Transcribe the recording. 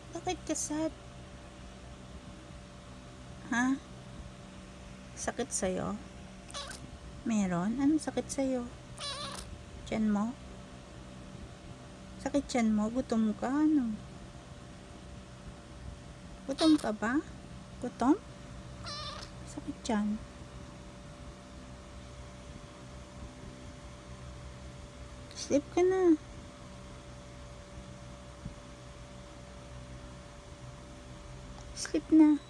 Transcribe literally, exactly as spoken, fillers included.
Bakit ka sad? Ha? Sakit sa'yo? Meron? Anong sakit sa'yo? Tiyan mo? Sakit tiyan mo? Gutom ka? Ano? Gutom ka ba? Gutom? Sakit tiyan. Sleep ka na. Sleep na.